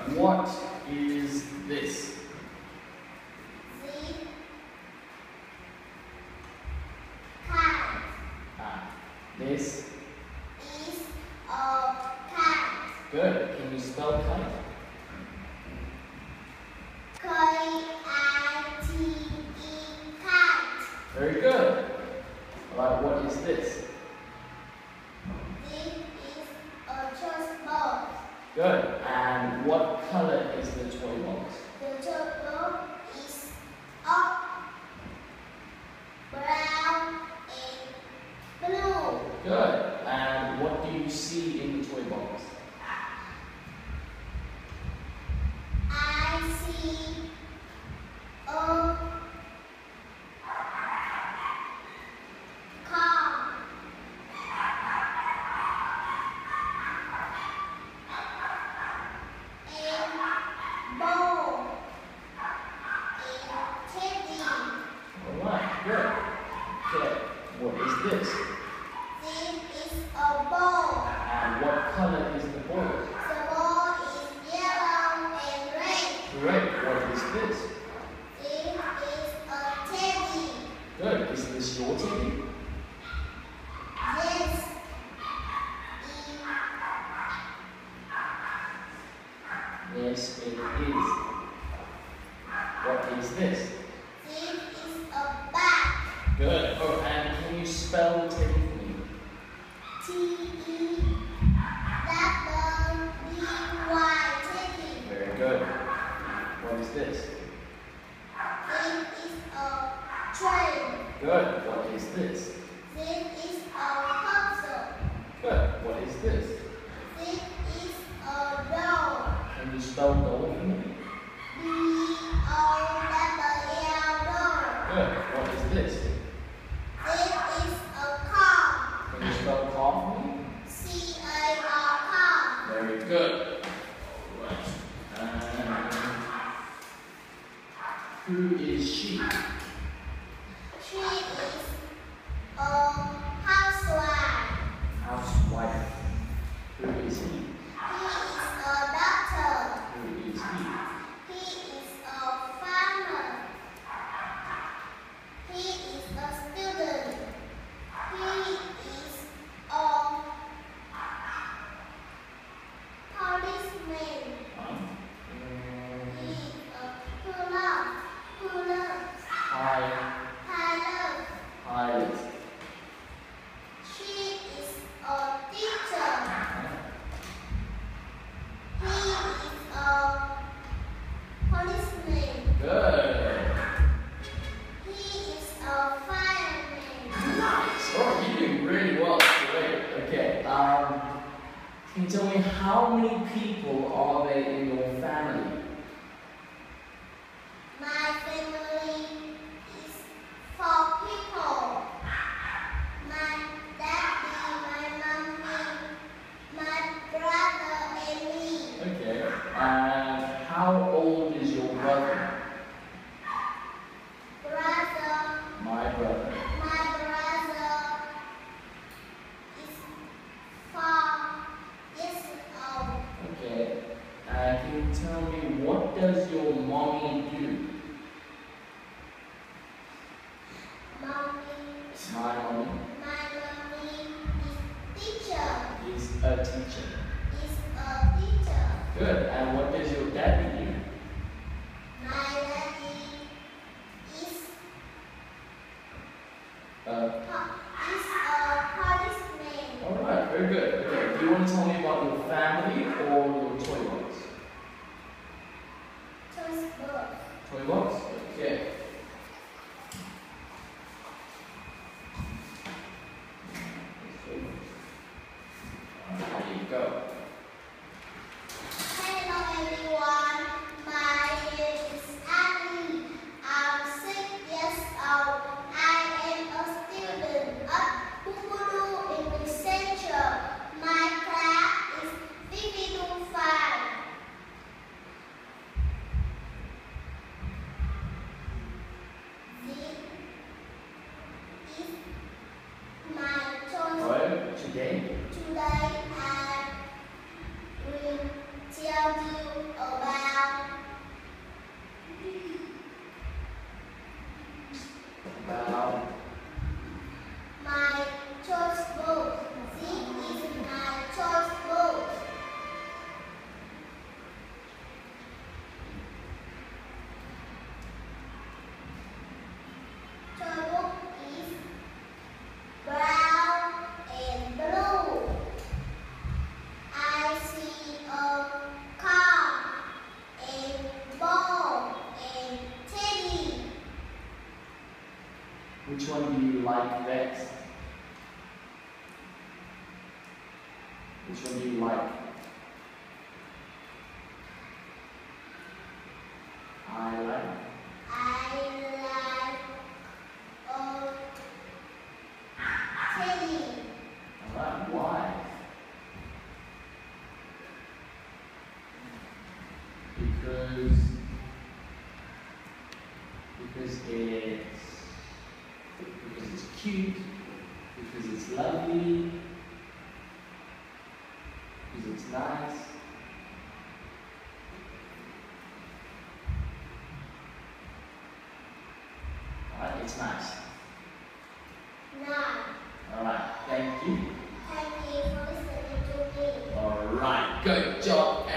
What is this? This is a cat. Good. Can you spell kite? K-I-T-E, kite. Very good. Alright, what is this? This is a chessboard. Good. And what color is the toy box? The chessboard is up, brown, and blue. Good. And what do you see in the toy box? I see a car. And ball. And teddy. Alright, good. Okay. What is this? This is a ball. And what color is the ball? The ball is yellow and red. Great. What is this? This is a teddy. Good. Is this your teddy? Yes. Yes, it is. What is this? This is a bat. Good. Oh, and can you spell teddy for me? T-E-W-B-Y, teddy. Very good. What is this? This is a train. Good. What is this? This is a pencil. Good. What is this? This is a doll. Can you spell doll for me? D-O-L-L, doll. Good. What is this? This is a car. Can you spell car for me? C-A-R, car. Very good. Alright. Who is she? She is a housewife. Housewife. Who is he? He is a doctor. Who is he? He is a farmer. He is a student. He is a policeman. He is a pilot. Pilot. She is a teacher. He is a policeman. Good. He is a fireman. Nice. Oh, you're doing really well. Great. Okay. Can you tell me how many people are there in your family? My family is 4 people. My daddy, my mommy, my brother, and me. Okay. And how old is your brother? My brother. My brother is 4 years old. Okay. Can you tell me what does your mommy do? My mommy My mommy is teacher. is a teacher. Is a teacher. Good. And what does your daddy do? My daddy is a policeman. All right. Very good. Okay. Do you want to tell me about your family or your toy box? Choice book. Toy box? Okay. There you go. Hello everyone. My name is Annie. I'm 6 years old. I am a student at Bubulu English Center. My class is 525. like best? Which one do you like? I like. Teddy. Alright, why? Because it's cute, because it's lovely, because it's nice. Alright, it's nice. Nine. Alright, thank you. Thank you for listening to me. Alright, good job.